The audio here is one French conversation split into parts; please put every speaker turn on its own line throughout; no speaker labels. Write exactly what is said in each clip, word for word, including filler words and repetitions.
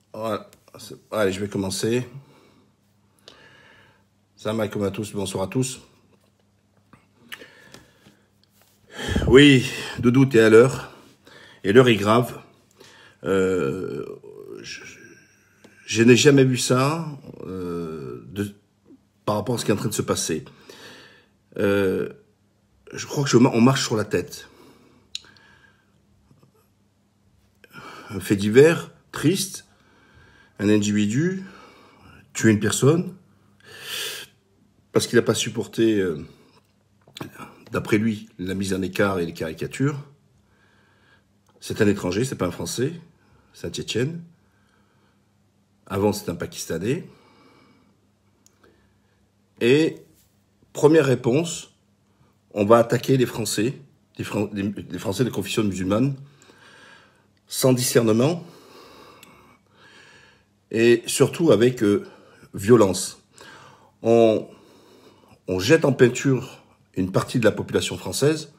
Voilà. Allez, je vais commencer. Salam alaikum à tous, bonsoir à tous. Oui, Doudou, t'es à l'heure. Et l'heure est grave. Euh, je, je n'ai jamais vu ça euh, de, par rapport à ce qui est en train de se passer. Euh, je crois que je, on marche sur la tête. Un fait divers, triste, un individu tue une personne parce qu'il n'a pas supporté, euh, d'après lui, la mise en écart et les caricatures. C'est un étranger, c'est pas un Français, c'est un Tchétchène. Avant, c'est un Pakistanais. Et première réponse, on va attaquer les Français, les, Fran les, les Français de confession musulmane, sans discernement et surtout avec euh, violence. On, on jette en peinture une partie de la population française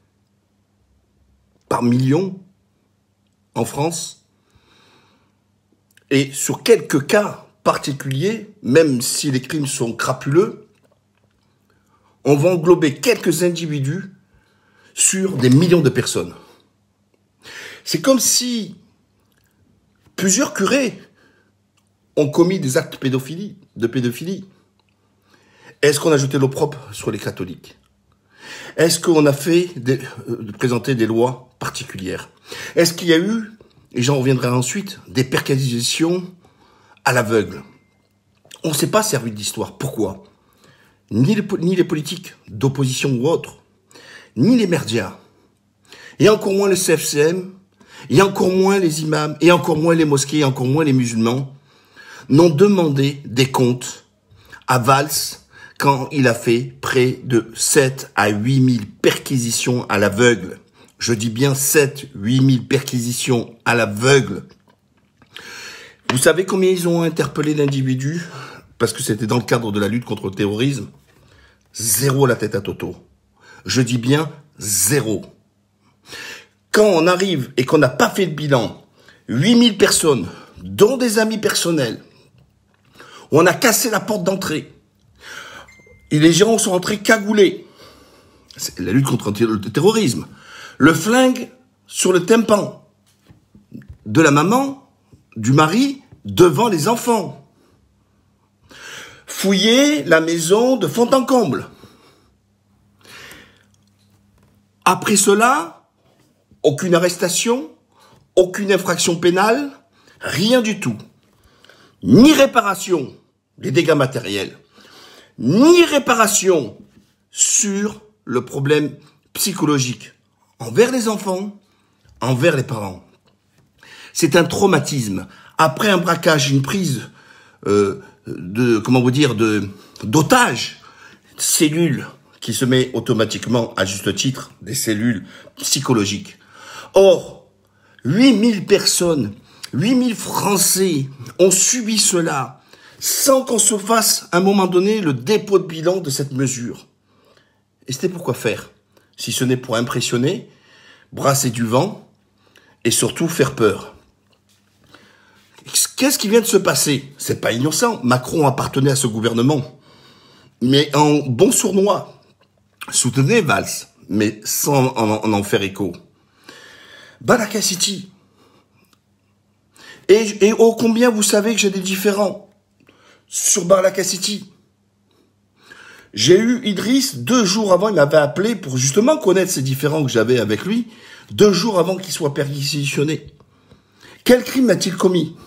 par millions en France, et sur quelques cas particuliers, même si les crimes sont crapuleux, on va englober quelques individus sur des millions de personnes. C'est comme si plusieurs curés ont commis des actes pédophilie, de pédophilie. Est-ce qu'on a jeté l'opprobre sur les catholiques? Est-ce qu'on a fait des, euh, présenter des lois particulières? Est-ce qu'il y a eu, et j'en reviendrai ensuite, des perquisitions à l'aveugle? On ne s'est pas servi d'histoire. Pourquoi? Ni les, ni les politiques d'opposition ou autres, ni les médias, et encore moins le C F C M, et encore moins les imams, et encore moins les mosquées, et encore moins les musulmans, n'ont demandé des comptes à Valls quand il a fait près de sept à huit mille perquisitions à l'aveugle. Je dis bien sept à huit mille perquisitions à l'aveugle. Vous savez combien ils ont interpellé l'individu? Parce que c'était dans le cadre de la lutte contre le terrorisme. Zéro la tête à Toto. Je dis bien zéro. Quand on arrive et qu'on n'a pas fait de bilan, huit mille personnes, dont des amis personnels, où on a cassé la porte d'entrée, et les gens sont entrés cagoulés. C'est la lutte contre le terrorisme. Le flingue sur le tympan de la maman, du mari, devant les enfants. Fouiller la maison de fond en comble. Après cela, aucune arrestation, aucune infraction pénale, rien du tout. Ni réparation des dégâts matériels, ni réparation sur le problème psychologique envers les enfants, envers les parents. C'est un traumatisme. Après un braquage, une prise euh, de, comment vous dire, de d'otages, cellules qui se met automatiquement, à juste titre, des cellules psychologiques. Or, huit mille personnes, huit mille Français ont subi cela sans qu'on se fasse, à un moment donné, le dépôt de bilan de cette mesure. Et c'était pourquoi faire? Si ce n'est pour impressionner, brasser du vent et surtout faire peur. Qu'est-ce qui vient de se passer? C'est pas innocent. Macron appartenait à ce gouvernement. Mais en bon sournois, soutenez Valls, mais sans en, en, en faire écho. Baraka City. Et, et oh combien vous savez que j'ai des différends sur Baraka City. J'ai eu Idriss, deux jours avant, il m'avait appelé pour justement connaître ces différends que j'avais avec lui, deux jours avant qu'il soit perquisitionné. Quel crime a-t-il commis?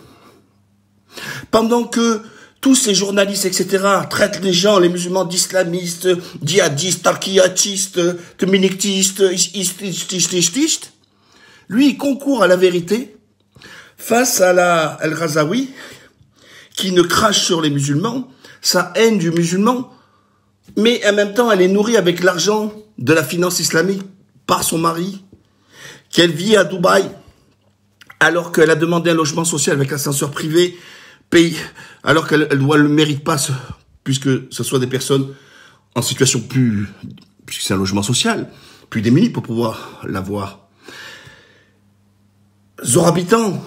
Pendant que tous ces journalistes, et cetera, traitent les gens, les musulmans, d'islamistes, djihadistes, tarqiyatistes, communistes, istististes, lui, il concourt à la vérité face à la El-Ghazaoui, qui ne crache sur les musulmans, sa haine du musulman, mais en même temps, elle est nourrie avec l'argent de la finance islamique par son mari, qu'elle vit à Dubaï, alors qu'elle a demandé un logement social avec ascenseur privé, paye, alors qu'elle ne le mérite pas, puisque ce soit des personnes en situation plus, puisque c'est un logement social, plus démunies pour pouvoir l'avoir. Zorabitan,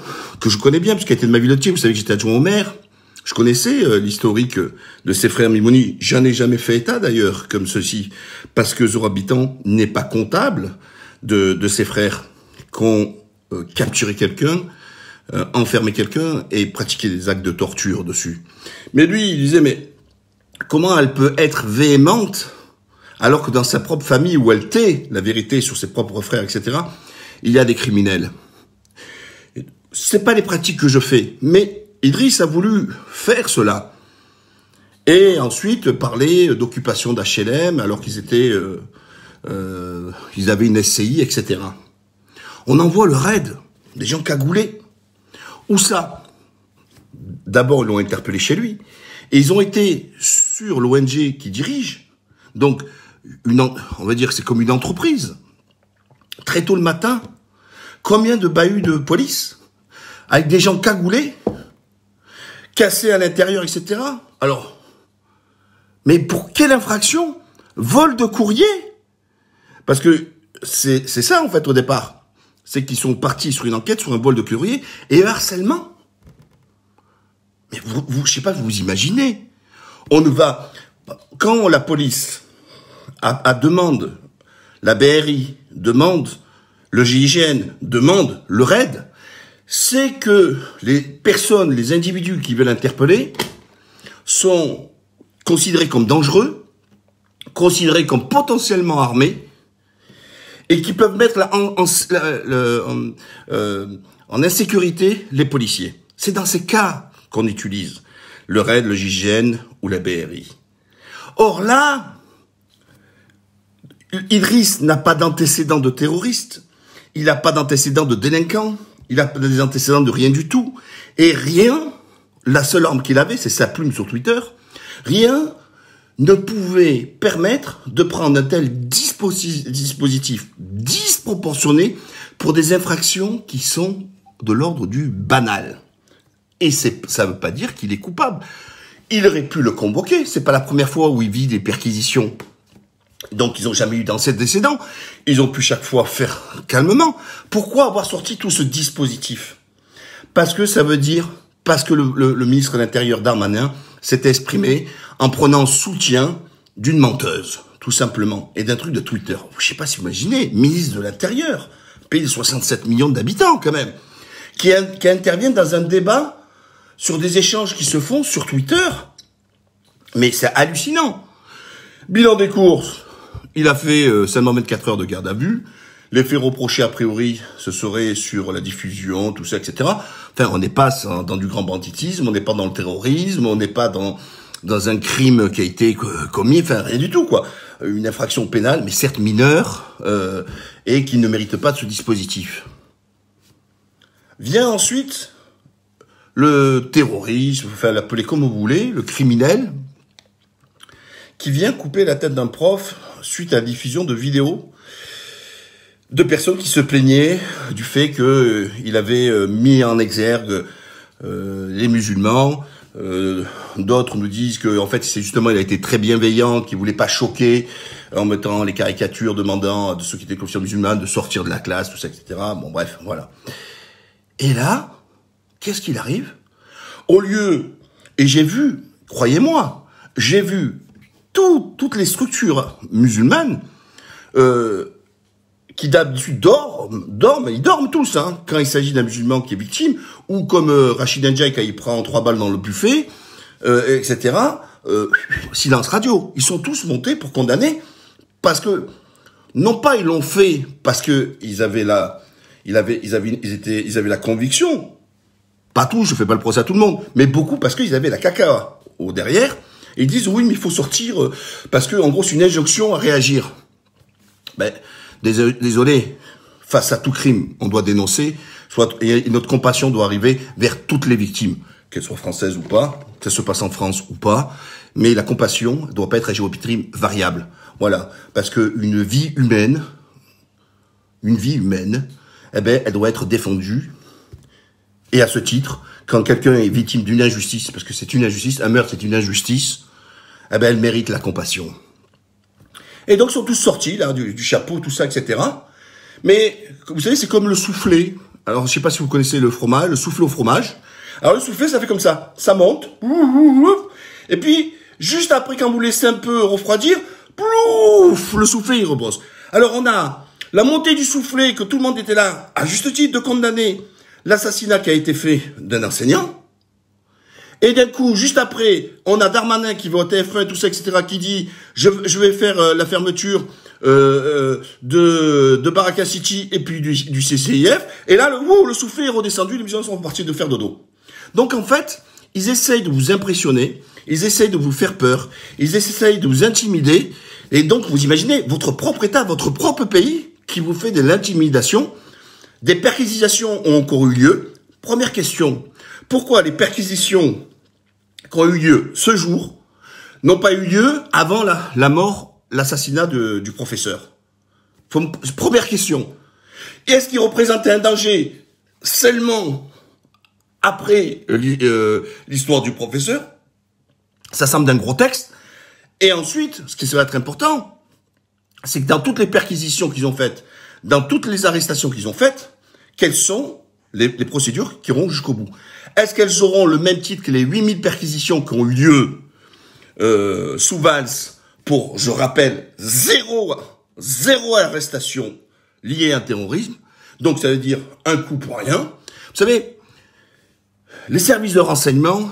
que je connais bien, puisqu'il était de ma ville de Thiers, vous savez que j'étais adjoint au maire. Je connaissais euh, l'historique de ses frères Mimouni. J'en ai jamais fait état d'ailleurs, comme ceci, parce que Zoroabitan n'est pas comptable de, de ses frères qui ont euh, capturé quelqu'un, euh, enfermé quelqu'un et pratiqué des actes de torture dessus. Mais lui, il disait, mais comment elle peut être véhémente alors que dans sa propre famille, où elle tait la vérité sur ses propres frères, et cetera, il y a des criminels. C'est pas les pratiques que je fais, mais Idriss a voulu faire cela. Et ensuite, parler d'occupation d'H L M, alors qu'ils étaient, euh, euh, ils avaient une S C I, et cetera. On envoie le raid, des gens cagoulés. Où ça? D'abord, ils l'ont interpellé chez lui. Et ils ont été sur l'O N G qui dirige. Donc, une, on va dire que c'est comme une entreprise. Très tôt le matin, combien de bahuts de police avec des gens cagoulés, cassés à l'intérieur, et cetera. Alors, mais pour quelle infraction? Vol de courrier? Parce que c'est c'est ça, en fait, au départ. C'est qu'ils sont partis sur une enquête, sur un vol de courrier, et harcèlement. Mais vous, vous, je sais pas, vous vous imaginez. On ne va... Quand la police a, a demande, la B R I demande, le G I G N demande le raid, c'est que les personnes, les individus qui veulent interpeller sont considérés comme dangereux, considérés comme potentiellement armés, et qui peuvent mettre en, en, en, euh, en insécurité les policiers. C'est dans ces cas qu'on utilise le raid, le G I G N ou la B R I. Or là, Idriss n'a pas d'antécédent de terroriste, il n'a pas d'antécédent de délinquant, il a des antécédents de rien du tout. Et rien, la seule arme qu'il avait, c'est sa plume sur Twitter, rien ne pouvait permettre de prendre un tel disposi- dispositif disproportionné pour des infractions qui sont de l'ordre du banal. Et c'est, ça ne veut pas dire qu'il est coupable. Il aurait pu le convoquer. C'est pas la première fois où il vit des perquisitions. Donc, ils n'ont jamais eu d'antécédents. Ils ont pu chaque fois faire calmement. Pourquoi avoir sorti tout ce dispositif? Parce que ça veut dire, parce que le, le, le ministre de l'Intérieur Darmanin s'est exprimé en prenant soutien d'une menteuse, tout simplement, et d'un truc de Twitter. Je sais pas si vous imaginez, ministre de l'Intérieur, pays de soixante-sept millions d'habitants quand même, qui, a, qui intervient dans un débat sur des échanges qui se font sur Twitter. Mais c'est hallucinant. Bilan des courses. Il a fait euh, seulement vingt-quatre heures de garde à vue. Les faits reprochés, a priori, ce serait sur la diffusion, tout ça, et cetera. Enfin, on n'est pas dans du grand banditisme, on n'est pas dans le terrorisme, on n'est pas dans dans un crime qui a été commis, enfin, rien du tout, quoi. Une infraction pénale, mais certes mineure, euh, et qui ne mérite pas de ce dispositif. Vient ensuite le terrorisme, enfin, l'appelez comme vous voulez, le criminel, qui vient couper la tête d'un prof suite à la diffusion de vidéos de personnes qui se plaignaient du fait que euh, il avait euh, mis en exergue euh, les musulmans. Euh, d'autres nous disent que en fait c'est justement il a été très bienveillant, qu'il voulait pas choquer en mettant les caricatures demandant de ceux qui étaient confession musulmane de sortir de la classe, tout ça, et cetera. Bon bref, voilà. Et là, qu'est-ce qu'il arrive? Au lieu, et j'ai vu, croyez-moi, j'ai vu tout, toutes les structures musulmanes euh, qui d'habitude dorment, dorment, ils dorment tous, hein, quand il s'agit d'un musulman qui est victime, ou comme euh, Rachid Ndiaye quand il prend trois balles dans le buffet, euh, et cetera. Euh, silence radio. Ils sont tous montés pour condamner, parce que non pas ils l'ont fait parce que ils avaient la, ils avaient, ils avaient, ils étaient, ils avaient la conviction. Pas tous, je fais pas le procès à tout le monde, mais beaucoup parce qu'ils avaient la caca au derrière. Et ils disent oui, mais il faut sortir euh, parce que en gros c'est une injonction à réagir. Ben désolé, face à tout crime, on doit dénoncer, soit, et notre compassion doit arriver vers toutes les victimes, qu'elles soient françaises ou pas, que ça se passe en France ou pas, mais la compassion ne doit pas être à géométrie variable. Voilà, parce que une vie humaine, une vie humaine, eh ben, elle doit être défendue, et à ce titre, quand quelqu'un est victime d'une injustice, parce que c'est une injustice, un meurtre c'est une injustice, eh ben, elle mérite la compassion. Et donc, ils sont tous sortis, là, du, du chapeau, tout ça, et cetera. Mais, vous savez, c'est comme le soufflet. Alors, je sais pas si vous connaissez le fromage, le soufflé au fromage. Alors, le soufflé, ça fait comme ça. Ça monte. Et puis, juste après, quand vous laissez un peu refroidir, plouf, le soufflé, il repose. Alors, on a la montée du soufflé, que tout le monde était là, à juste titre, de condamner l'assassinat qui a été fait d'un enseignant. Et d'un coup, juste après, on a Darmanin qui va au T F un, tout ça, et cetera, qui dit je, je vais faire euh, la fermeture euh, euh, de, de Baraka City et puis du, du C C I F. Et là, le, ouh, le soufflet est redescendu, les musulmans sont partis de faire dodo. Donc en fait, ils essayent de vous impressionner, ils essayent de vous faire peur, ils essayent de vous intimider. Et donc, vous imaginez votre propre État, votre propre pays qui vous fait de l'intimidation. Des perquisitions ont encore eu lieu. Première question, pourquoi les perquisitions qui ont eu lieu ce jour n'ont pas eu lieu avant la, la mort, l'assassinat du professeur? Faut, première question. Est-ce qu'il représentait un danger seulement après euh, l'histoire du professeur? Ça semble d'un gros texte. Et ensuite, ce qui va être important, c'est que dans toutes les perquisitions qu'ils ont faites, dans toutes les arrestations qu'ils ont faites, quelles sont les, les procédures qui iront jusqu'au bout? Est-ce qu'elles auront le même titre que les huit mille perquisitions qui ont eu lieu euh, sous Valls pour, je rappelle, zéro, zéro arrestation liée à un terrorisme? Donc ça veut dire un coup pour rien. Vous savez, les services de renseignement,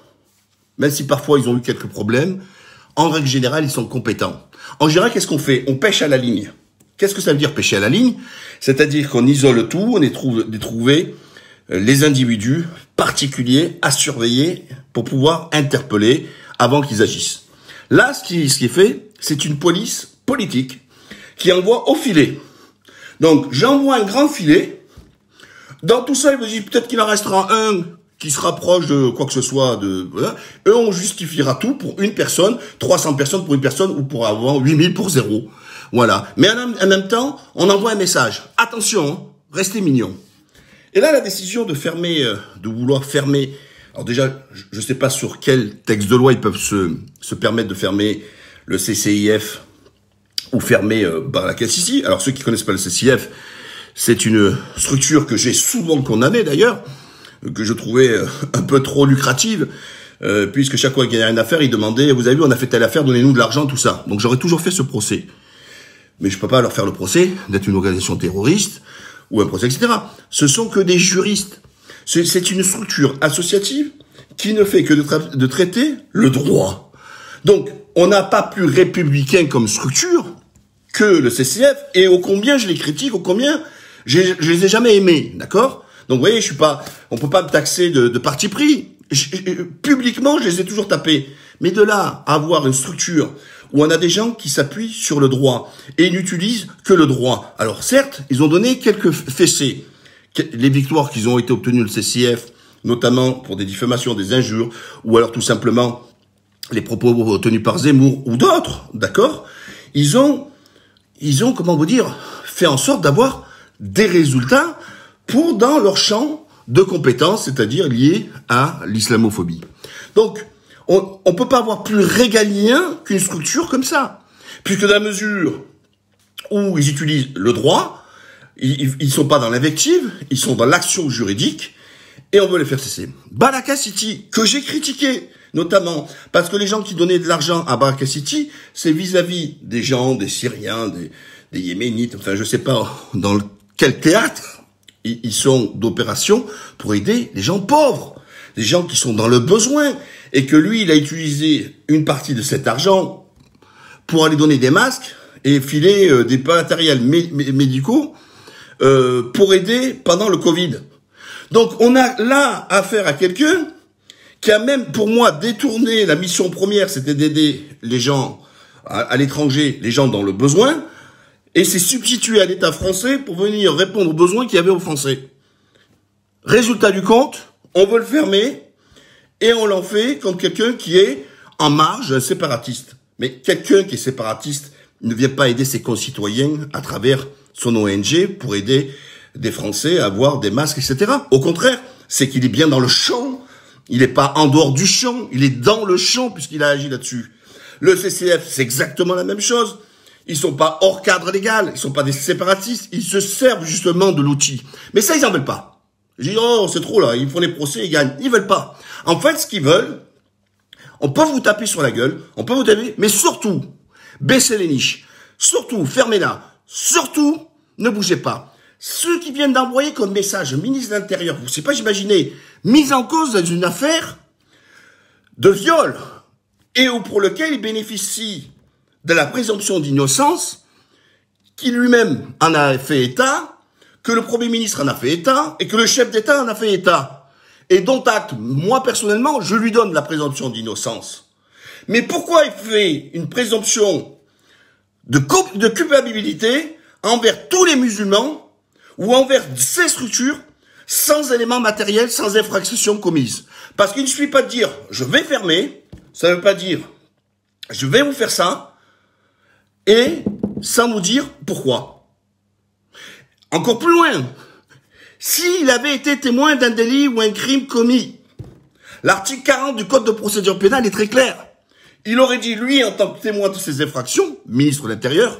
même si parfois ils ont eu quelques problèmes, en règle générale, ils sont compétents. En général, qu'est-ce qu'on fait? On pêche à la ligne. Qu'est-ce que ça veut dire pêcher à la ligne? C'est-à-dire qu'on isole tout, on est trouvé, trouvé les individus particuliers à surveiller pour pouvoir interpeller avant qu'ils agissent. Là, ce qui, ce qui est fait, c'est une police politique qui envoie au filet. Donc, j'envoie un grand filet. Dans tout ça, il me dit peut-être qu'il en restera un qui se rapproche de quoi que ce soit. De voilà. Eux, on justifiera tout pour une personne, trois cents personnes pour une personne ou pour avoir huit mille pour zéro. Voilà. Mais en, en même temps, on envoie un message. Attention, restez mignons. Et là, la décision de fermer, de vouloir fermer. Alors déjà, je ne sais pas sur quel texte de loi ils peuvent se, se permettre de fermer le C C I F ou fermer euh, Baraka City. Alors ceux qui connaissent pas le C C I F, c'est une structure que j'ai souvent condamnée d'ailleurs, que je trouvais euh, un peu trop lucrative, euh, puisque chaque fois qu'il y avait une affaire, ils demandaient, vous avez vu, on a fait telle affaire, donnez-nous de l'argent, tout ça. Donc j'aurais toujours fait ce procès. Mais je peux pas leur faire le procès d'être une organisation terroriste ou un procès, et cetera. Ce sont que des juristes. C'est une structure associative qui ne fait que de, tra de traiter le droit. Donc, on n'a pas plus républicain comme structure que le C C F, et ô combien je les critique, ô combien je les ai jamais aimés, d'accord? Donc, vous voyez, je suis pas, on peut pas me taxer de, de parti pris. Je, je, publiquement, je les ai toujours tapés. Mais de là à avoir une structure où on a des gens qui s'appuient sur le droit et ils n'utilisent que le droit. Alors certes, ils ont donné quelques fessées. Les victoires qu'ils ont été obtenues, le C C F, notamment pour des diffamations, des injures, ou alors tout simplement les propos tenus par Zemmour ou d'autres, d'accord? Ils ont, ils ont, comment vous dire, fait en sorte d'avoir des résultats pour dans leur champ de compétences, c'est-à-dire liés à l'islamophobie. Donc, on ne peut pas avoir plus régalien qu'une structure comme ça, puisque dans la mesure où ils utilisent le droit, ils ne sont pas dans l'invective, ils sont dans l'action juridique, et on veut les faire cesser. Baraka City, que j'ai critiqué, notamment parce que les gens qui donnaient de l'argent à Baraka City, c'est vis-à-vis des gens, des Syriens, des, des Yéménites, enfin je sais pas dans quel théâtre ils sont d'opération pour aider les gens pauvres, les gens qui sont dans le besoin, et que lui, il a utilisé une partie de cet argent pour aller donner des masques et filer euh, des matériels mé mé médicaux euh, pour aider pendant le Covid. Donc, on a là affaire à quelqu'un qui a même, pour moi, détourné la mission première, c'était d'aider les gens à, à l'étranger, les gens dans le besoin, et s'est substitué à l'État français pour venir répondre aux besoins qu'il y avait aux Français. Résultat du compte, on veut le fermer, et on l'en fait comme quelqu'un qui est en marge, un séparatiste. Mais quelqu'un qui est séparatiste ne vient pas aider ses concitoyens à travers son O N G pour aider des Français à avoir des masques, et cetera. Au contraire, c'est qu'il est bien dans le champ. Il n'est pas en dehors du champ, il est dans le champ puisqu'il a agi là-dessus. Le C C F, c'est exactement la même chose. Ils sont pas hors cadre légal, ils sont pas des séparatistes, ils se servent justement de l'outil. Mais ça, ils en veulent pas. Je dis, oh, c'est trop là, ils font les procès, ils gagnent. Ils veulent pas. En fait, ce qu'ils veulent, on peut vous taper sur la gueule, on peut vous taper, mais surtout, baissez les niches. Surtout, fermez-la. Surtout, ne bougez pas. Ceux qui viennent d'envoyer comme message, ministre de l'Intérieur, vous ne savez pas, j'imaginer, mise en cause dans une affaire de viol, et pour lequel il bénéficie de la présomption d'innocence, qui lui-même en a fait état, que le Premier ministre en a fait état, et que le chef d'État en a fait état. Et dont acte, moi personnellement, je lui donne la présomption d'innocence. Mais pourquoi il fait une présomption de, de culpabilité envers tous les musulmans ou envers ces structures sans éléments matériels, sans infraction commise? Parce qu'il ne suffit pas de dire « je vais fermer », ça ne veut pas dire « je vais vous faire ça », et sans nous dire pourquoi. Encore plus loin, s'il avait été témoin d'un délit ou un crime commis, l'article quarante du Code de procédure pénale est très clair. Il aurait dit, lui, en tant que témoin de ces infractions, ministre de l'Intérieur,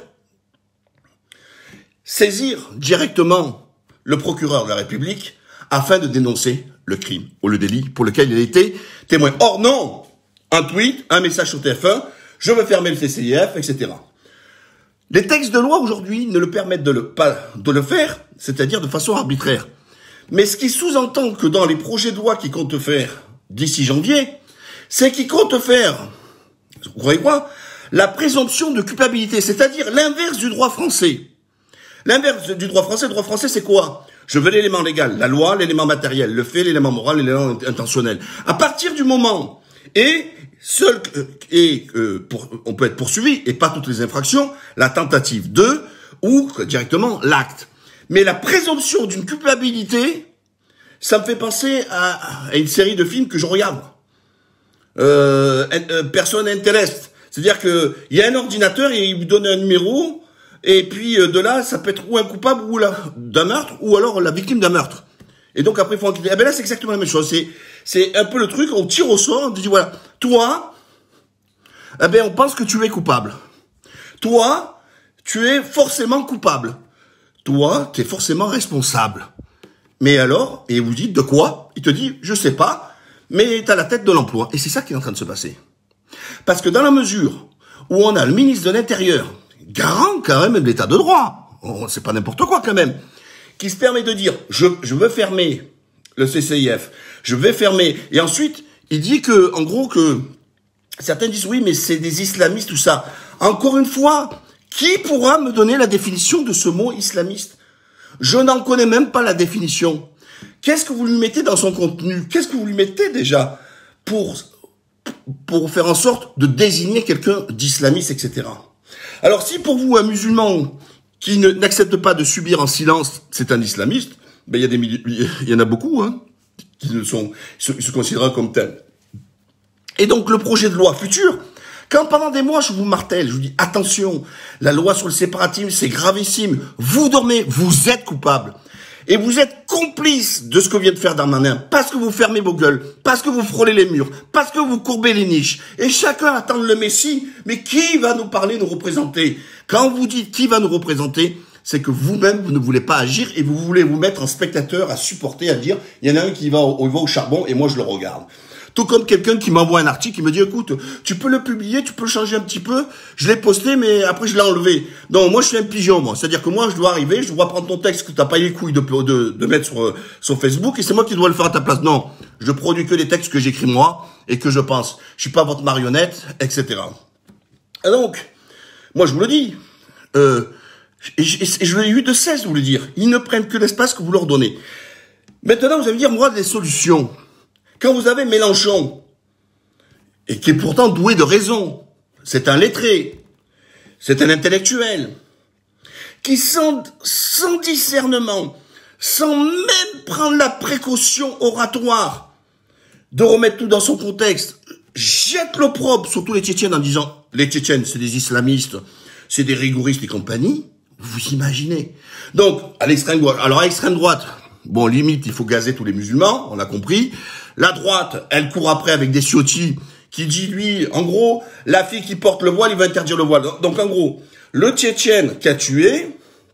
saisir directement le procureur de la République afin de dénoncer le crime ou le délit pour lequel il a été témoin. Or non, un tweet, un message sur T F un, je veux fermer le C C I F, et cetera. Les textes de loi aujourd'hui ne le permettent de le, pas de le faire, c'est-à-dire de façon arbitraire. Mais ce qui sous-entend que dans les projets de loi qu'ils comptent faire d'ici janvier, c'est qu'ils comptent faire, vous croyez quoi, la présomption de culpabilité, c'est-à-dire l'inverse du droit français. L'inverse du droit français, le droit français c'est quoi? Je veux l'élément légal, la loi, l'élément matériel, le fait, l'élément moral, l'élément intentionnel. À partir du moment, et seul, et euh, pour, on peut être poursuivi, et pas toutes les infractions, la tentative de, ou directement l'acte. Mais la présomption d'une culpabilité, ça me fait penser à, à une série de films que je regarde. Euh, euh, Personne Interest. C'est-à-dire que il y a un ordinateur et il vous donne un numéro, et puis euh, de là, ça peut être ou un coupable ou d'un meurtre, ou alors la victime d'un meurtre. Et donc après, il faut enquêter. Eh ben là, c'est exactement la même chose. C'est, c'est un peu le truc, on tire au sort, on dit voilà, toi, eh ben on pense que tu es coupable. Toi, tu es forcément coupable. Toi, tu es forcément responsable. Mais alors, et vous dites de quoi? Il te dit, je sais pas, mais tu as la tête de l'emploi. Et c'est ça qui est en train de se passer. Parce que dans la mesure où on a le ministre de l'Intérieur, garant quand même de l'état de droit, oh, c'est pas n'importe quoi quand même, qui se permet de dire, je, je veux fermer le C C I F, je vais fermer, et ensuite, il dit que, en gros, que certains disent, oui, mais c'est des islamistes, tout ça. Encore une fois, qui pourra me donner la définition de ce mot islamiste? Je n'en connais même pas la définition. Qu'est-ce que vous lui mettez dans son contenu? Qu'est-ce que vous lui mettez déjà pour, pour faire en sorte de désigner quelqu'un d'islamiste, et cetera. Alors, si pour vous, un musulman qui ne, n'accepte pas de subir en silence, c'est un islamiste, ben, il y a des il y en a beaucoup, hein, qui ne sont, se, se considèrent comme tels. Et donc, le projet de loi futur, quand pendant des mois, je vous martèle, je vous dis, attention, la loi sur le séparatisme, c'est gravissime. Vous dormez, vous êtes coupable. Et vous êtes complice de ce que vient de faire Darmanin, parce que vous fermez vos gueules, parce que vous frôlez les murs, parce que vous courbez les niches. Et chacun attend le Messie, mais qui va nous parler, nous représenter? Quand vous dites qui va nous représenter, c'est que vous-même, vous ne voulez pas agir et vous voulez vous mettre en spectateur à supporter, à dire, il y en a un qui va au, il va au charbon et moi je le regarde. Tout comme quelqu'un qui m'envoie un article, qui me dit, écoute, tu peux le publier, tu peux le changer un petit peu, je l'ai posté, mais après je l'ai enlevé. Non, moi je suis un pigeon, moi. C'est-à-dire que moi je dois arriver, je dois prendre ton texte que t'as pas eu les couilles de, de, de mettre sur, sur Facebook, et c'est moi qui dois le faire à ta place. Non, je produis que les textes que j'écris moi, et que je pense. Je suis pas votre marionnette, et cetera. Et donc, moi je vous le dis, euh, et je, et je l'ai eu de cesse de vous le dire, ils ne prennent que l'espace que vous leur donnez. Maintenant, vous allez me dire, moi, des solutions. Quand vous avez Mélenchon, et qui est pourtant doué de raison, c'est un lettré, c'est un intellectuel, qui sans, sans discernement, sans même prendre la précaution oratoire de remettre tout dans son contexte, jette l'opprobre sur tous les Tchétchènes en disant « les Tchétchènes, c'est des islamistes, c'est des rigoristes et compagnie », vous imaginez. Donc, à l'extrême droite, alors à l'extrême droite, bon, limite, il faut gazer tous les musulmans, on a compris. La droite, elle court après avec des Ciotti qui dit, lui, en gros, la fille qui porte le voile, il va interdire le voile. Donc, en gros, Le Tchétchène qui a tué,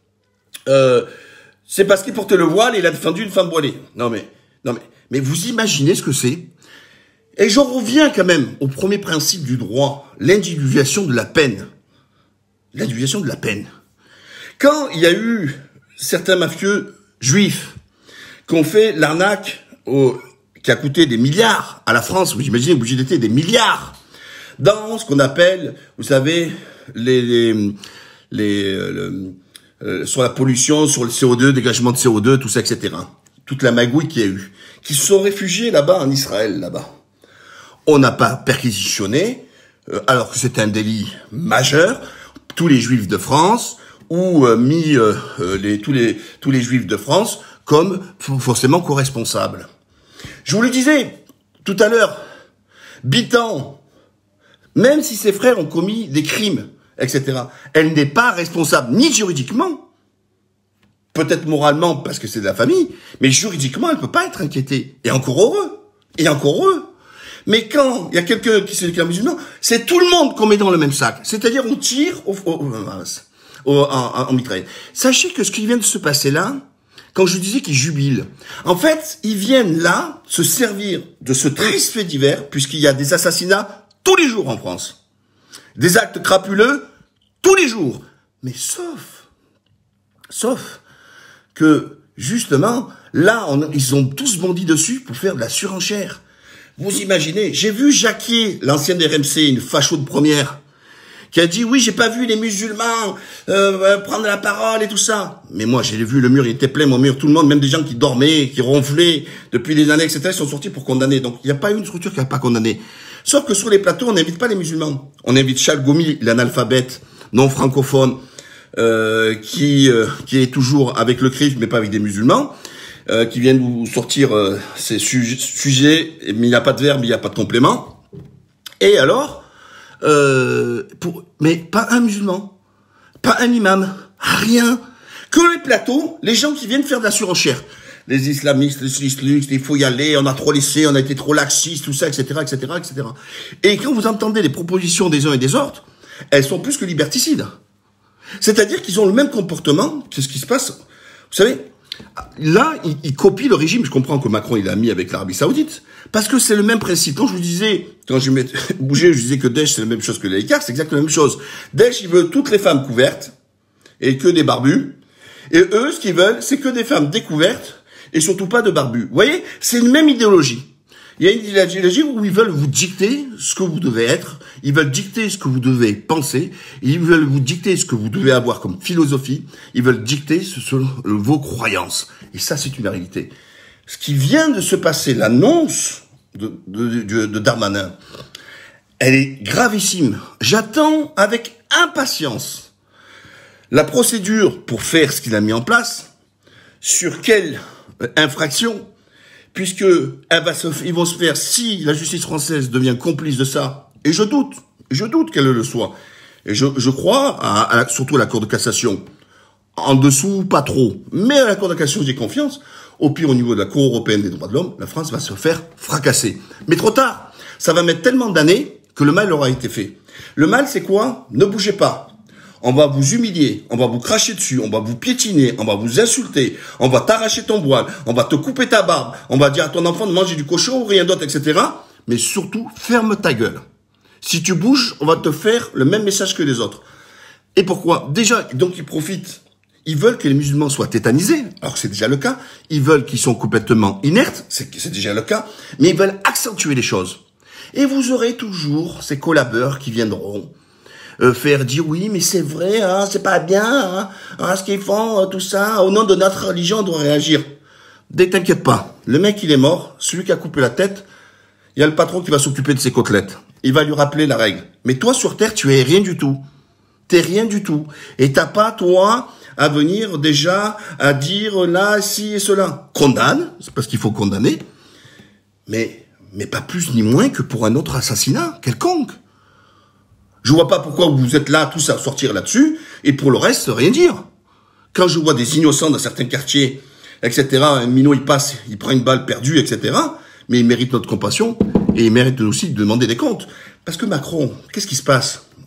euh, c'est parce qu'il portait le voile et il a défendu une femme voilée. Non mais, non mais, mais vous imaginez ce que c'est? Et j'en reviens quand même au premier principe du droit, l'individuation de la peine. L'individuation de la peine. Quand il y a eu certains mafieux juifs qui ont fait l'arnaque au, qui a coûté des milliards à la France, vous imaginez, obligé d'être des milliards, dans ce qu'on appelle, vous savez, les, les, les le, euh, sur la pollution, sur le C O deux, dégagement de C O deux, tout ça, et cetera. Toute la magouille qu'il y a eu, qui se sont réfugiés là-bas en Israël, là-bas. On n'a pas perquisitionné, euh, alors que c'était un délit majeur, tous les juifs de France, ou euh, mis euh, les, tous les tous les juifs de France comme forcément co-responsables. Je vous le disais tout à l'heure, Bitan, même si ses frères ont commis des crimes, et cetera, elle n'est pas responsable, ni juridiquement, peut-être moralement parce que c'est de la famille, mais juridiquement, elle ne peut pas être inquiétée. Et encore heureux, et encore heureux. Mais quand il y a quelqu'un qui se déclare musulman, c'est tout le monde qu'on met dans le même sac. C'est-à-dire on tire au, au, au, au, en, en, en mitraille. Sachez que ce qui vient de se passer là, quand je disais qu'ils jubilent, en fait, ils viennent là se servir de ce triste fait divers, puisqu'il y a des assassinats tous les jours en France. Des actes crapuleux tous les jours. Mais sauf, sauf que, justement, là, on, ils ont tous bondi dessus pour faire de la surenchère. Vous imaginez, j'ai vu Jacquier, l'ancienne R M C, une facho de première, qui a dit, oui, j'ai pas vu les musulmans euh, prendre la parole et tout ça. Mais moi, j'ai vu le mur, il était plein, mon mur, tout le monde, même des gens qui dormaient, qui ronflaient depuis des années, et cetera, ils sont sortis pour condamner. Donc, il n'y a pas une structure qui n'a pas condamné. Sauf que sur les plateaux, on n'invite pas les musulmans. On invite Charles Gomi, l'analphabète, non francophone, euh, qui euh, qui est toujours avec le C R I F, mais pas avec des musulmans. Euh, qui viennent vous sortir euh, ces sujets, sujets, mais il n'y a pas de verbe, il n'y a pas de complément. Et alors, euh, pour, mais pas un musulman, pas un imam, rien. Que les plateaux, les gens qui viennent faire de la surenchère. Les islamistes, les islamistes, il faut y aller, on a trop laissé, on a été trop laxistes, tout ça, et cetera, et cetera, et cetera. Et quand vous entendez les propositions des uns et des autres, elles sont plus que liberticides. C'est-à-dire qu'ils ont le même comportement que ce qui se passe, vous savez. Là, il, il copie le régime. Je comprends que Macron, il a mis avec l'Arabie Saoudite. Parce que c'est le même principe. Quand je vous disais, quand je bougeais, je disais que Daesh, c'est la même chose que les Lakers, c'est exactement la même chose. Daesh, il veut toutes les femmes couvertes et que des barbus. Et eux, ce qu'ils veulent, c'est que des femmes découvertes et surtout pas de barbus. Vous voyez, c'est une même idéologie. Il y a une idéologie où ils veulent vous dicter ce que vous devez être, ils veulent dicter ce que vous devez penser, ils veulent vous dicter ce que vous devez avoir comme philosophie, ils veulent dicter ce selon vos croyances. Et ça, c'est une réalité. Ce qui vient de se passer, l'annonce de, de, de, de Darmanin, elle est gravissime. J'attends avec impatience la procédure pour faire ce qu'il a mis en place, sur quelle infraction, puisque elle va se, ils vont se faire, si la justice française devient complice de ça, et je doute, je doute qu'elle le soit, et je, je crois, à, à, surtout à la Cour de cassation, en dessous, pas trop, mais à la Cour de cassation, j'ai confiance, au pire, au niveau de la Cour européenne des droits de l'homme, la France va se faire fracasser. Mais trop tard, ça va mettre tellement d'années que le mal aura été fait. Le mal, c'est quoi? Ne bougez pas. On va vous humilier, on va vous cracher dessus, on va vous piétiner, on va vous insulter, on va t'arracher ton voile, on va te couper ta barbe, on va dire à ton enfant de manger du cochon ou rien d'autre, et cetera. Mais surtout, ferme ta gueule. Si tu bouges, on va te faire le même message que les autres. Et pourquoi? Déjà, donc ils profitent. Ils veulent que les musulmans soient tétanisés, alors que c'est déjà le cas. Ils veulent qu'ils soient complètement inertes, c'est c'est déjà le cas. Mais ils veulent accentuer les choses. Et vous aurez toujours ces collabeurs qui viendront Euh, faire dire oui, mais c'est vrai, hein, c'est pas bien, hein, hein, ce qu'ils font, euh, tout ça, au nom de notre religion, on doit réagir. Ne t'inquiète pas, le mec il est mort, celui qui a coupé la tête, il y a le patron qui va s'occuper de ses côtelettes. Il va lui rappeler la règle. Mais toi sur terre, tu es rien du tout. T'es rien du tout. Et t'as pas, toi, à venir déjà à dire là, ci et cela. Condamne, c'est parce qu'il faut condamner, mais, mais pas plus ni moins que pour un autre assassinat quelconque. Je vois pas pourquoi vous êtes là tous à sortir là-dessus, et pour le reste, rien dire. Quand je vois des innocents dans certains quartiers, et cetera, un minot, il passe, il prend une balle perdue, et cetera, mais il mérite notre compassion, et il mérite aussi de demander des comptes. Parce que Macron, qu'est-ce qui se passe?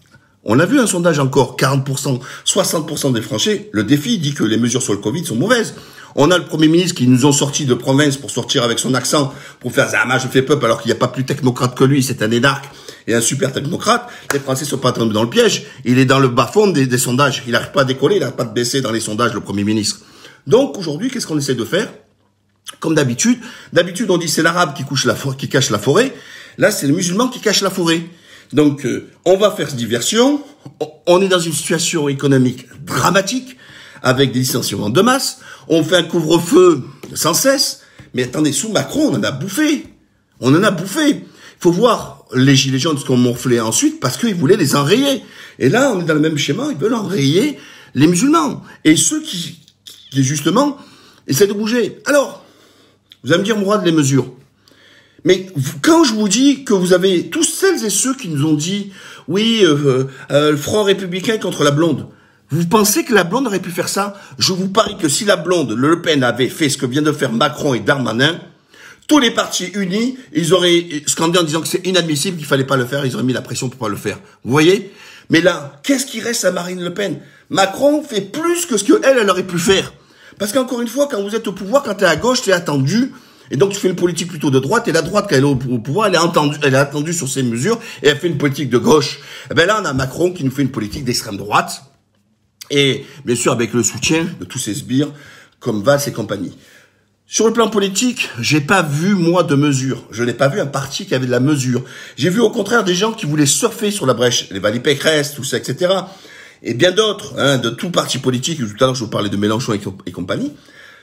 On a vu un sondage encore, quarante pour cent, soixante pour cent des Français. Le défi dit que les mesures sur le Covid sont mauvaises. On a le Premier ministre qui nous ont sorti de province pour sortir avec son accent, pour faire « Zama, je fais peuple » alors qu'il n'y a pas plus technocrate que lui, c'est un énarque et un super technocrate. Les Français sont pas tombés dans le piège. Il est dans le bas-fond des, des sondages. Il n'arrive pas à décoller, il n'arrive pas de baisser dans les sondages, le Premier ministre. Donc aujourd'hui, qu'est-ce qu'on essaie de faire? Comme d'habitude, d'habitude on dit c'est l'arabe qui, couche la qui cache la forêt. Là, c'est le musulman qui cache la forêt. Donc, euh, on va faire diversion. On est dans une situation économique dramatique, avec des licenciements de masse. On fait un couvre-feu sans cesse. Mais attendez, sous Macron, on en a bouffé. On en a bouffé. Il faut voir les gilets jaunes, ce qu'on morflait ensuite, parce qu'ils voulaient les enrayer. Et là, on est dans le même schéma. Ils veulent enrayer les musulmans. Et ceux qui, qui justement, essaient de bouger. Alors, vous allez me dire, Mourad, les mesures. Mais quand je vous dis que vous avez tous celles et ceux qui nous ont dit « Oui, euh, euh, le Front républicain contre la blonde », vous pensez que la blonde aurait pu faire ça? Je vous parie que si la blonde, Le Pen, avait fait ce que vient de faire Macron et Darmanin, tous les partis unis, ils auraient scandé en disant que c'est inadmissible, qu'il fallait pas le faire, ils auraient mis la pression pour pas le faire. Vous voyez? Mais là, qu'est-ce qui reste à Marine Le Pen? Macron fait plus que ce qu'elle, elle aurait pu faire. Parce qu'encore une fois, quand vous êtes au pouvoir, quand tu es à gauche, tu es attendu. Et donc, tu fais une politique plutôt de droite, et la droite, quand elle est au pouvoir, elle est entendue, elle est attendue sur ces mesures, et elle fait une politique de gauche. Et ben là, on a Macron qui nous fait une politique d'extrême droite, et bien sûr, avec le soutien de tous ces sbires, comme Valls et compagnie. Sur le plan politique, j'ai pas vu, moi, de mesure. Je n'ai pas vu un parti qui avait de la mesure. J'ai vu, au contraire, des gens qui voulaient surfer sur la brèche, les Valérie Pécresse, tout ça, et cetera. Et bien d'autres, hein, de tout parti politique, tout à l'heure, je vous parlais de Mélenchon et, et compagnie.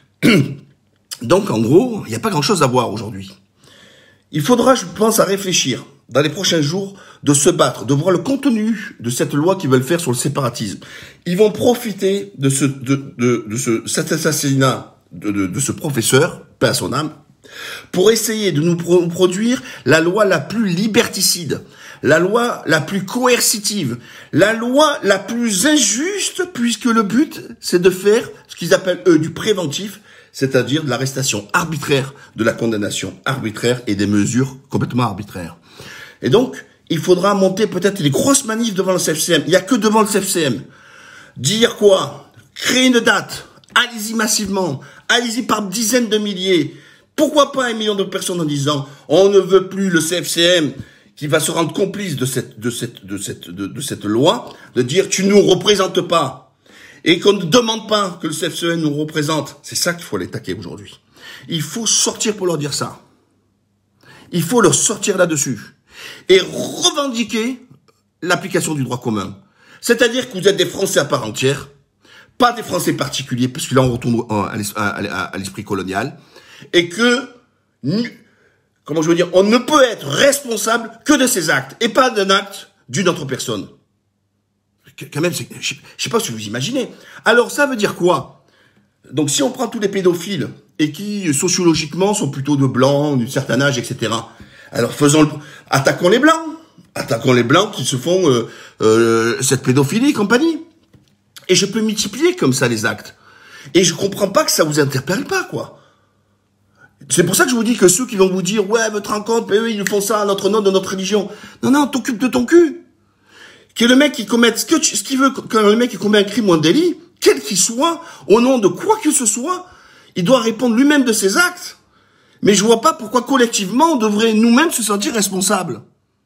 Donc, en gros, il n'y a pas grand-chose à voir aujourd'hui. Il faudra, je pense, à réfléchir, dans les prochains jours, de se battre, de voir le contenu de cette loi qu'ils veulent faire sur le séparatisme. Ils vont profiter de ce, de, de, de ce, cet assassinat de, de, de ce professeur, paix à son âme, pour essayer de nous pro produire la loi la plus liberticide, la loi la plus coercitive, la loi la plus injuste, puisque le but, c'est de faire ce qu'ils appellent, eux, du préventif, c'est-à-dire de l'arrestation arbitraire, de la condamnation arbitraire et des mesures complètement arbitraires. Et donc, il faudra monter peut-être les grosses manifs devant le C F C M. Il n'y a que devant le C F C M. Dire quoi? Créer une date. Allez-y massivement. Allez-y par dizaines de milliers. Pourquoi pas un million de personnes en disant on ne veut plus le C F C M qui va se rendre complice de cette, de cette, de cette, de, de cette loi, de dire tu nous représentes pas. Et qu'on ne demande pas que le C F C M nous représente. C'est ça qu'il faut les attaquer aujourd'hui. Il faut sortir pour leur dire ça. Il faut leur sortir là-dessus. Et revendiquer l'application du droit commun. C'est-à-dire que vous êtes des Français à part entière, pas des Français particuliers, parce que là on retourne à l'esprit colonial, et que, comment je veux dire, on ne peut être responsable que de ses actes, et pas d'un acte d'une autre personne. Quand même, je sais pas si vous imaginez. Alors, ça veut dire quoi? Donc, si on prend tous les pédophiles, et qui, sociologiquement, sont plutôt de blancs, d'un certain âge, et cetera. Alors, faisons le, attaquons les blancs. Attaquons les blancs qui se font, euh, euh, cette pédophilie et compagnie. Et je peux multiplier comme ça les actes. Et je comprends pas que ça vous interpelle pas, quoi. C'est pour ça que je vous dis que ceux qui vont vous dire, ouais, votre rencontre, mais eux, ils font ça à notre nom de notre religion. Non, non, t'occupes de ton cul. Que le mec qui commette ce que tu, ce qu'il veut, quand le mec qui commet un crime ou un délit, quel qu'il soit, au nom de quoi que ce soit, il doit répondre lui-même de ses actes. Mais je vois pas pourquoi collectivement on devrait nous-mêmes se sentir responsables.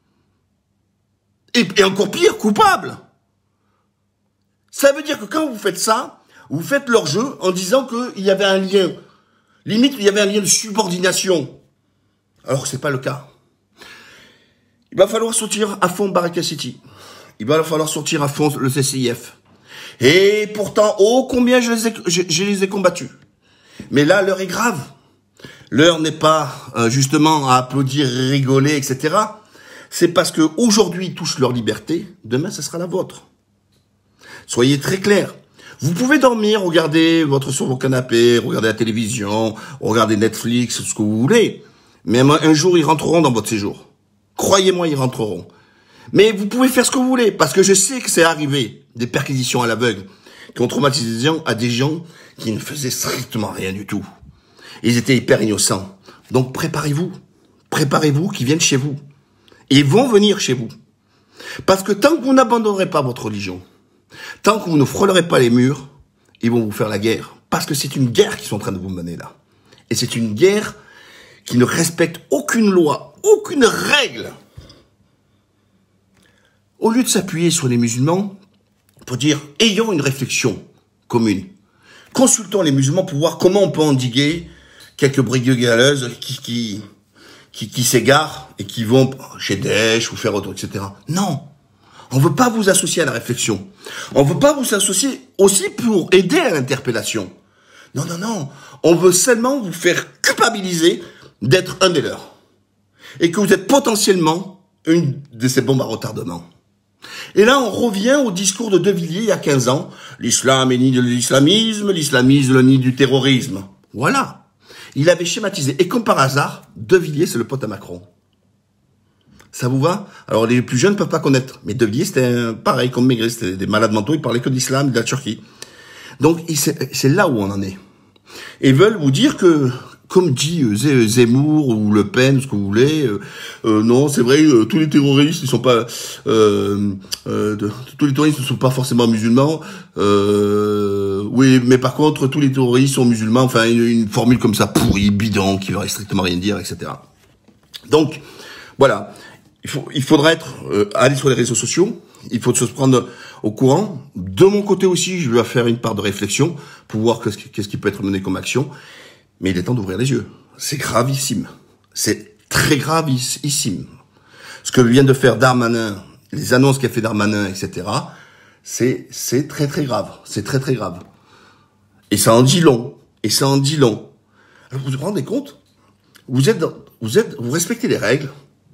Et, et encore pire, coupables. Ça veut dire que quand vous faites ça, vous faites leur jeu en disant qu'il y avait un lien. Limite, il y avait un lien de subordination. Alors que c'est pas le cas. Il va falloir sortir à fond Baraka City. Il va falloir sortir à fond le C C I F. Et pourtant, oh combien je les ai, je, je les ai combattus. Mais là, l'heure est grave. L'heure n'est pas euh, justement à applaudir, rigoler, et cetera. C'est parce que aujourd'hui ils touchent leur liberté, demain ce sera la vôtre. Soyez très clairs. Vous pouvez dormir, regarder votre sur vos canapés, regarder la télévision, regarder Netflix, ce que vous voulez. Mais un jour ils rentreront dans votre séjour. Croyez-moi, ils rentreront. Mais vous pouvez faire ce que vous voulez, parce que je sais que c'est arrivé, des perquisitions à l'aveugle, qui ont traumatisé des gens, à des gens qui ne faisaient strictement rien du tout. Ils étaient hyper innocents. Donc préparez-vous. Préparez-vous qu'ils viennent chez vous. Et ils vont venir chez vous. Parce que tant que vous n'abandonnerez pas votre religion, tant que vous ne frôlerez pas les murs, ils vont vous faire la guerre. Parce que c'est une guerre qu'ils sont en train de vous mener là. Et c'est une guerre qui ne respecte aucune loi, aucune règle. Au lieu de s'appuyer sur les musulmans, pour dire, ayons une réflexion commune. Consultons les musulmans pour voir comment on peut endiguer quelques brigands qui, qui, qui, qui s'égarent et qui vont chez Daesh ou faire autre, et cetera. Non. On ne veut pas vous associer à la réflexion. On ne veut pas vous associer aussi pour aider à l'interpellation. Non, non, non. On veut seulement vous faire culpabiliser d'être un des leurs. Et que vous êtes potentiellement une de ces bombes à retardement. Et là, on revient au discours de De Villiers il y a quinze ans. L'islam est ni de l'islamisme, l'islamisme ni du terrorisme. Voilà. Il avait schématisé. Et comme par hasard, De Villiers, c'est le pote à Macron. Ça vous va? Alors, les plus jeunes ne peuvent pas connaître. Mais De Villiers, c'était pareil, comme Maigret. C'était des malades mentaux. Ils parlaient que d'islam et de la Turquie. Donc, c'est là où on en est. Et ils veulent vous dire que, comme dit Zemmour ou Le Pen, ce que vous voulez, euh, euh, non, c'est vrai, euh, tous les terroristes, ils sont pas, euh, euh, de, tous les terroristes ne sont pas forcément musulmans. Euh, oui, mais par contre, tous les terroristes sont musulmans. Enfin, une, une formule comme ça pourrie, bidon, qui veut strictement rien dire, et cetera. Donc, voilà. Il faut, il faudra être, euh, aller sur les réseaux sociaux. Il faut se prendre au courant. De mon côté aussi, je vais faire une part de réflexion pour voir qu'est-ce qui, qu'est-ce qui peut être mené comme action. Mais il est temps d'ouvrir les yeux. C'est gravissime. C'est très gravissime. Ce que vient de faire Darmanin, les annonces qu'a fait Darmanin, et cetera, c'est, c'est très très grave. C'est très très grave. Et ça en dit long. Et ça en dit long. Alors, vous vous rendez compte? Vous êtes, dans, vous êtes, vous respectez les règles.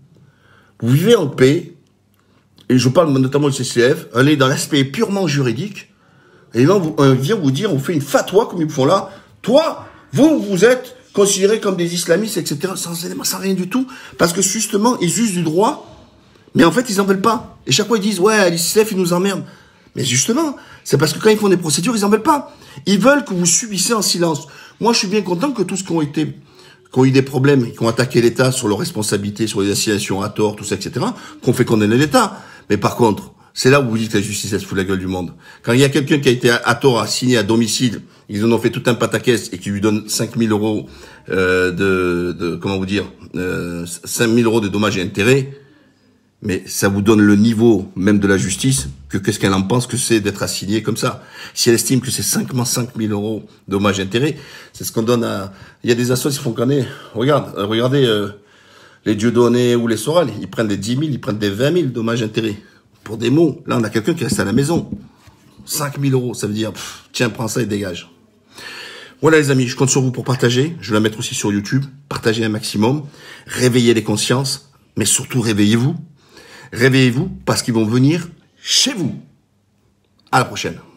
Vous vivez en paix. Et je parle notamment du C C F. On est dans l'aspect purement juridique. Et là, on vient vous dire, on fait une fatwa comme ils font là. Toi, vous, vous êtes considérés comme des islamistes, et cetera, sans éléments, sans rien du tout, parce que justement, ils usent du droit, mais en fait, ils en veulent pas. Et chaque fois, ils disent, ouais, les C C F, ils nous emmerdent. Mais justement, c'est parce que quand ils font des procédures, ils en veulent pas. Ils veulent que vous subissez en silence. Moi, je suis bien content que tous ceux qui ont été, qui ont eu des problèmes, qui ont attaqué l'État sur leurs responsabilités, sur les assignations à tort, tout ça, et cetera, qu'on fait condamner l'État. Mais par contre, c'est là où vous dites que la justice, elle se fout la gueule du monde. Quand il y a quelqu'un qui a été à, à tort assigné à domicile, ils en ont fait tout un pataquès et qui lui donne cinq mille euros euh, de, de, comment vous dire, euh, cinq mille euros de dommages et intérêts, mais ça vous donne le niveau même de la justice, que qu'est-ce qu'elle en pense que c'est d'être assigné comme ça. Si elle estime que c'est cinq mille euros de dommages et intérêts, c'est ce qu'on donne à... Il y a des assos qui font connaître. Regarde, euh, regardez euh, les Dieudonné ou les Soral, ils prennent des dix mille, ils prennent des vingt mille dommages et intérêts. Pour des mots. Là, on a quelqu'un qui reste à la maison. cinq mille euros, ça veut dire, pff, tiens, prends ça et dégage. Voilà les amis, je compte sur vous pour partager. Je vais la mettre aussi sur YouTube. Partagez un maximum. Réveillez les consciences. Mais surtout, réveillez-vous. Réveillez-vous parce qu'ils vont venir chez vous. À la prochaine.